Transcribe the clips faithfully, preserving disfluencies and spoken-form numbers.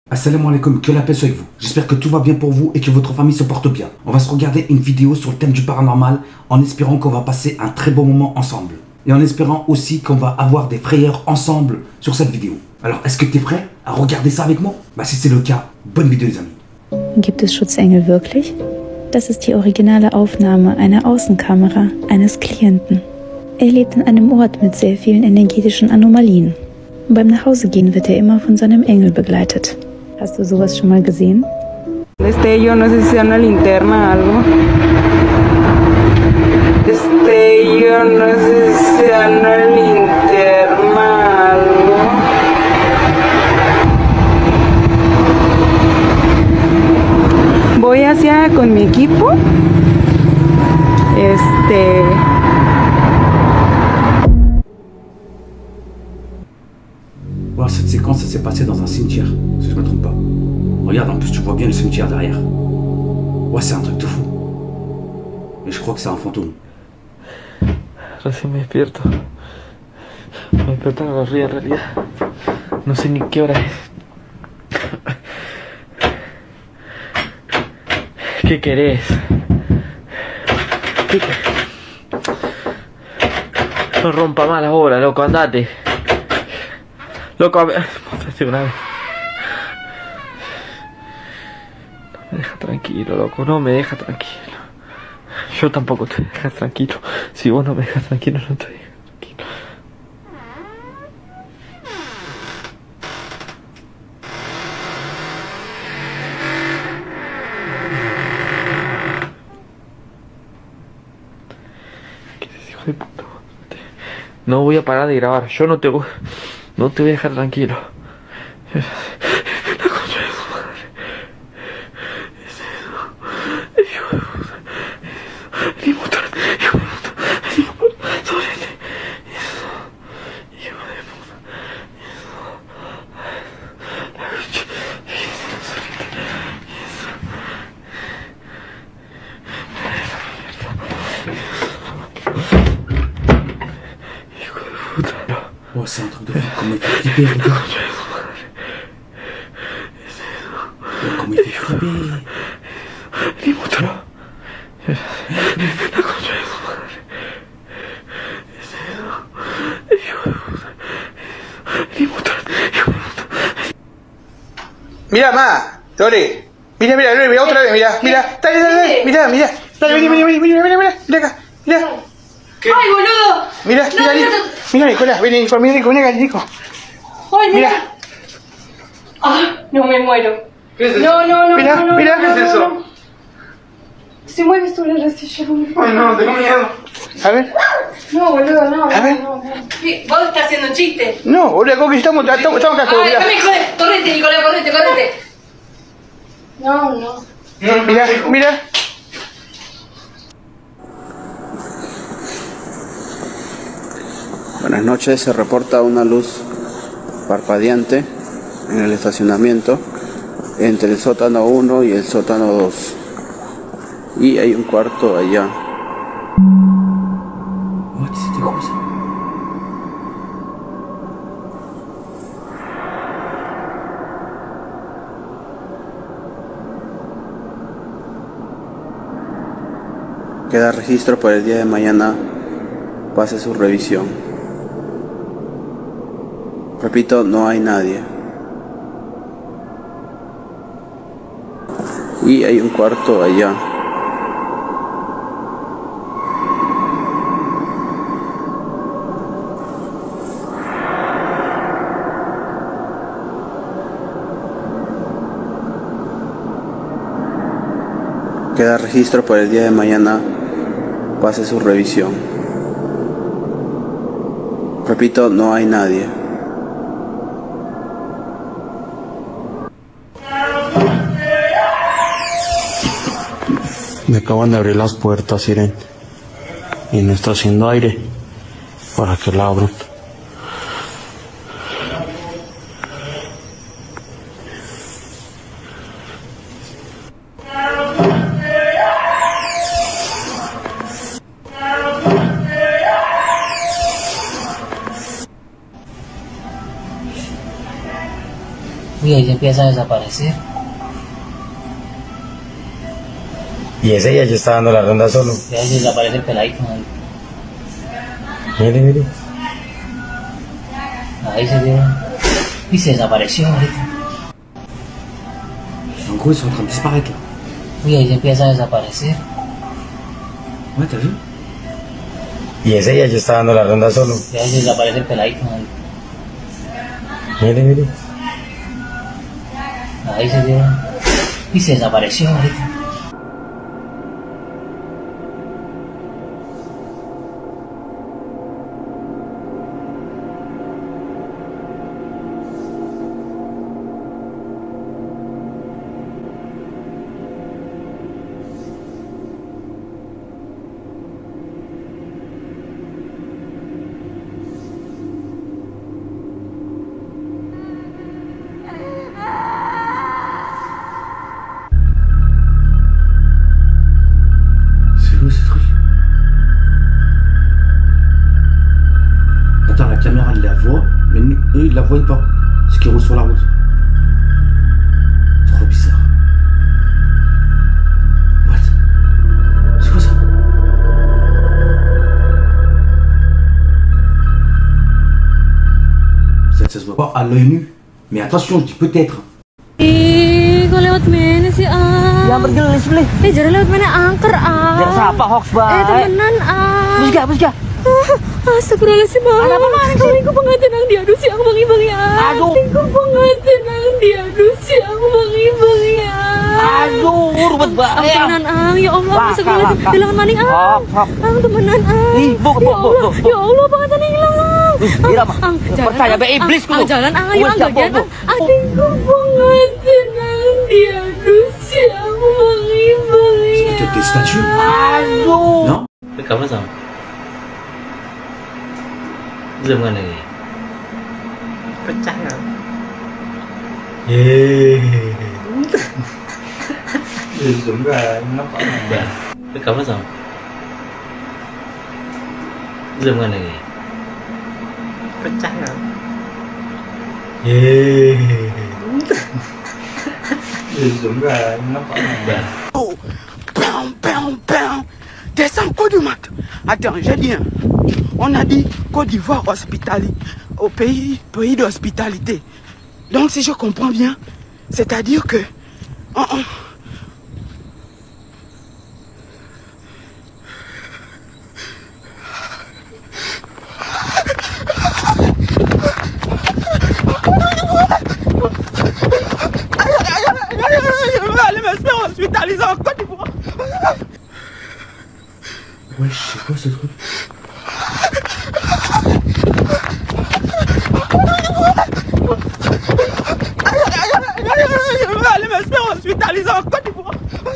Assalamu alaikum, que la paix soit avec vous. J'espère que tout va bien pour vous et que votre famille se porte bien. On va se regarder une vidéo sur le thème du paranormal en espérant qu'on va passer un très bon moment ensemble. Et en espérant aussi qu'on va avoir des frayeurs ensemble sur cette vidéo. Alors, est-ce que tu es prêt à regarder ça avec moi? Bah si c'est le cas, bonne vidéo les amis. Gibt es Schutzengel wirklich? Das ist die originale Aufnahme einer Außenkamera eines Klienten. Er lebt in einem Ort mit sehr vielen energetischen Anomalien. Und beim Nachhausegehen wird er immer von seinem Engel begleitet. Hast du sowas schon mal gesehen? Destello, no sé si sea una linterna o algo. Destello, no sé si sea una linterna o algo. Voy hacia con mi equipo. Este. Wow, cette séquence, elle s'est passée dans un cimetière, si je me trompe pas. Regarde, en plus tu vois bien le cimetière derrière. Ouais, c'est un truc de fou. Et je crois que c'est un fantôme. Recién me despierto. Me despierto en la ría en realidad. No sé ni qué hora es. ¿Qué querés? ¿Qué querés? No rompa más la hora, loco, andate. Loco, a ver. Una vez. No me deja tranquilo, loco, no me deja tranquilo. Yo tampoco te dejas tranquilo. Si vos no me dejas tranquilo, no te dejas tranquilo. ¿Qué es, hijo de puta? No voy a parar de grabar. Yo no te voy, no te voy a dejar tranquilo. La concha de su madre. Es eso. El hijo de puta. Es eso. El motor. Hijo de puta. El motor. Sobrete. Eso. Hijo de puta. Eso. La concha. Eso. Sobrete. Eso. Hijo de puta. Ouais, c'est un truc de fou, comment il fait flipper, regarde. Ouais, comment il fait flipper. El motor. La concha de su madre. Es eso. Hijo de puta. El motor. Hijo de puta. Mira, ma, Dore. Mira, mira, Dore, mira otra vez, mira, mira. Dale, dale, dale, mira, mira. Dale, vení, vení, vení, mira, mira, mira, mira acá, mira. ¿Qué? ¡Ay, boludo! Mira, No, mira, no, Nico. no. Mira, Nicolás, ven, Nico, mira, Nico, mira, Nico. ¡Ay, mira! Mira. ¡Ah! No me muero. ¿Qué es eso? No, no, no. Mira, no, no, mira, no, ¿qué es no, eso? no. Se mueve sobre la silla. Ay, no, tengo miedo. A ver. No, boludo, no. A ver. No, no, no. ¿Qué? ¿Vos estás haciendo un chiste? No, boludo, ¿cómo que estamos, estamos, estamos acá todos, ¡Ay, mira. no me jodes! ¡Correte, Nicolás, correte, correte! No, no. Mira, mira. Buenas noches, se reporta una luz parpadeante en el estacionamiento entre el sótano uno y el sótano dos. Y hay un cuarto allá. What, c'était quoi ça? Queda registro para el día de mañana. Pase su revisión. Repito, no hay nadie. Y hay un cuarto allá. Queda registro para el día de mañana. Pase su revisión. Repito, no hay nadie. Me acaban de abrir las puertas, Irene. Y no está haciendo aire para que la abran. Y ahí se empieza a desaparecer. Y ese ya yo estaba dando la ronda solo. Y ahí se desaparece el peladito. Ahí, Mire, mire. ahí se vio. Y se desapareció ahorita. En gros, ils sont en train de disparaître là. Y ahí se empieza a desaparecer. Ouais, t'as vu? Y ese ya yo estaba dando la ronda solo. Y ahí se desaparece el peladito. Ahí, Mire, mire. ahí se vio. Y se desapareció ahorita. C'est où ce truc? Attends, la caméra elle la voit, mais nous, eux ils la voient pas. Ce qui roule sur la route. Trop bizarre. What? C'est quoi ça? Peut-être ça se voit pas à l'œil nu. Mais attention, je dis peut-être. Ih, kok lewat mana sih, ah? Ya bergelis beli. Eh, jadi lewat mana angker, ah? Biar siapa hoax baik. Eh, temenan, ah. Busga, busga. Astagfirullahaladzim, ah. Ada apa mana sih? Lingkup pengantin ang diadu siang bang-ibang ya. Aduh. Lingkup pengantin ang diadu siang bang-ibang ya. Aduh, ribet banget. Temenan, ang. Ya Allah, Wah, astagfirullahaladzim. kalah, Hilangan maning, ang. Hop, hop. Ang, temenan, ang. Ih, bu, bu, Ya bu, Allah, bu, bu. ya Allah, pengantin ang hilang, ang. Ira mah. Ang, jalan, Percaya ang. be iblis Ang, kudu. jalan, ang. Ayo, Wes, ang, ya, bu, bagian, bu. ang. Ang, lingkup pengantin ang diadu siang bang-ibang C'est ya. peut-être des statues? Aduh. Non? Kamu sama? Zoom kan lagi. Pecah ya. Yeay. Zoom kan nampak apa? Kamu sama? Zoom kan lagi. Pecah ya. Yeay. Zoom kan nampak apa? Oh, bam, bam, bam. Descends Côte du Mat. Attends, j'ai dit, hein. On a dit Côte d'Ivoire hospitalité, au pays, pays d'hospitalité. Donc si je comprends bien, c'est-à-dire que on, on, allez me faire hospitaliser en Côte d'Ivoire. Wesh, c'est quoi ce truc? Allez me faire hospitaliser en Côte d'Ivoire.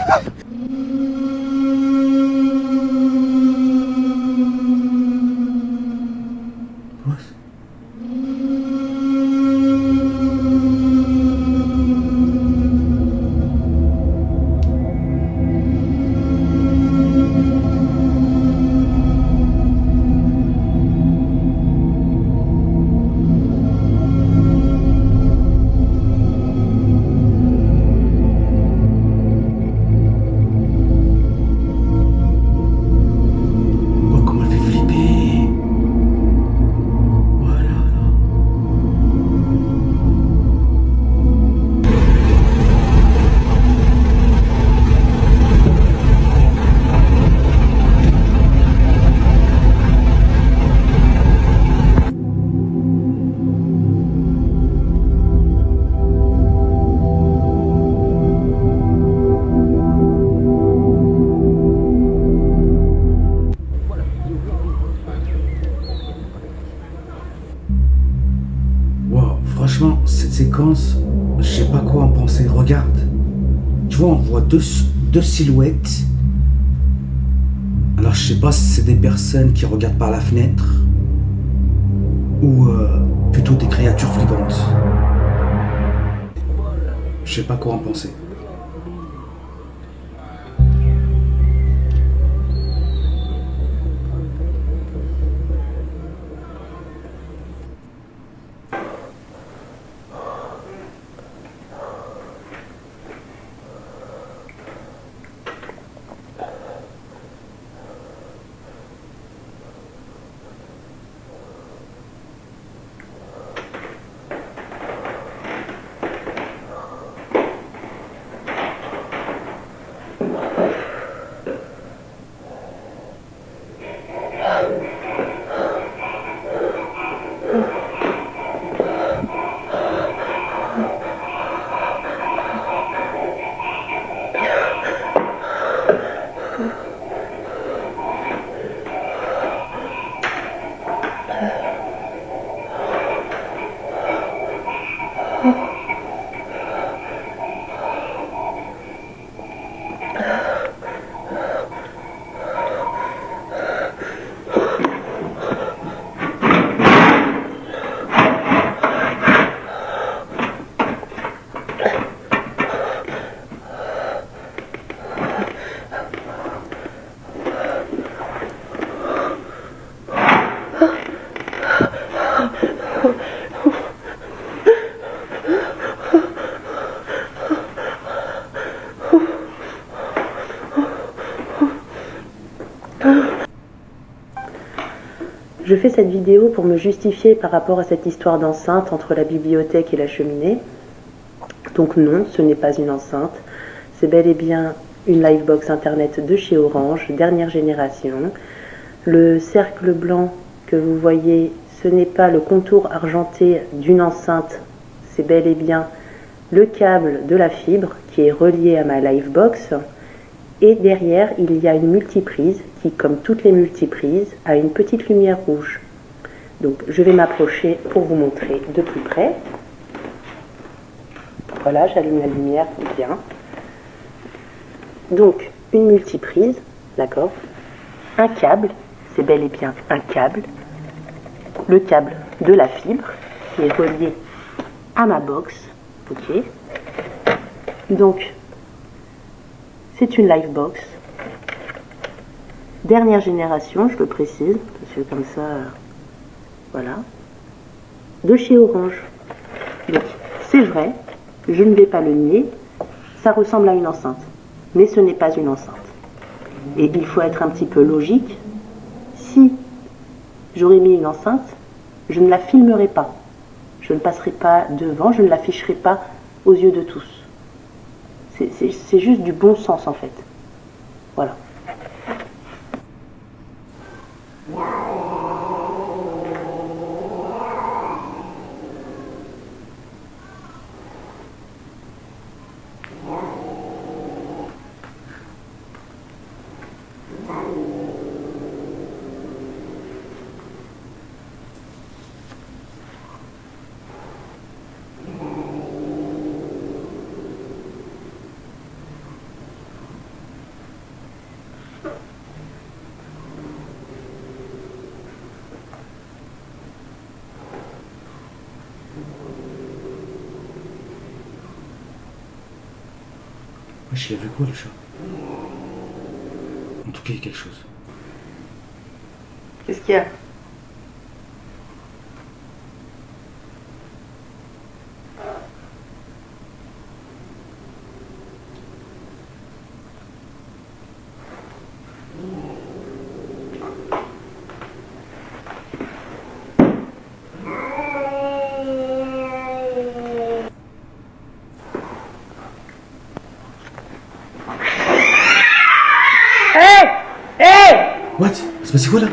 Franchement, cette séquence, je sais pas quoi en penser. Regarde, tu vois, on voit deux, deux silhouettes. Alors, je sais pas si c'est des personnes qui regardent par la fenêtre ou euh, plutôt des créatures flippantes. Je sais pas quoi en penser. Je fais cette vidéo pour me justifier par rapport à cette histoire d'enceinte entre la bibliothèque et la cheminée. Donc non, ce n'est pas une enceinte, c'est bel et bien une Livebox internet de chez Orange, dernière génération. Le cercle blanc que vous voyez, ce n'est pas le contour argenté d'une enceinte, c'est bel et bien le câble de la fibre qui est relié à ma Livebox. Et derrière, il y a une multiprise qui, comme toutes les multiprises, a une petite lumière rouge. Donc, je vais m'approcher pour vous montrer de plus près. Voilà, j'allume la lumière bien. Donc, une multiprise, d'accord. Un câble, c'est bel et bien un câble. Le câble de la fibre qui est relié à ma box. Ok. Donc, c'est une Livebox. Dernière génération, je le précise, parce que comme ça, euh, voilà. De chez Orange. Donc, c'est vrai, je ne vais pas le nier, ça ressemble à une enceinte. Mais ce n'est pas une enceinte. Et il faut être un petit peu logique. Si j'aurais mis une enceinte, je ne la filmerai pas. Je ne passerai pas devant, je ne l'afficherai pas aux yeux de tous. C'est juste du bon sens en fait. Voilà. Wesh, il a vu quoi le chat? En tout cas, il y a quelque chose. Qu'est-ce qu'il y a? What? C'est passé quoi là?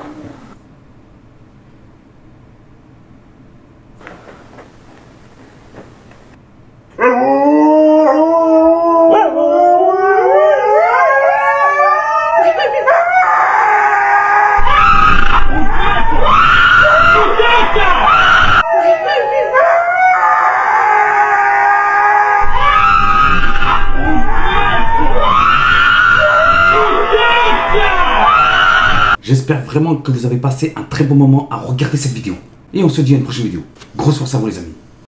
J'espère vraiment que vous avez passé un très bon moment à regarder cette vidéo. Et on se dit à une prochaine vidéo. Grosse force à vous les amis.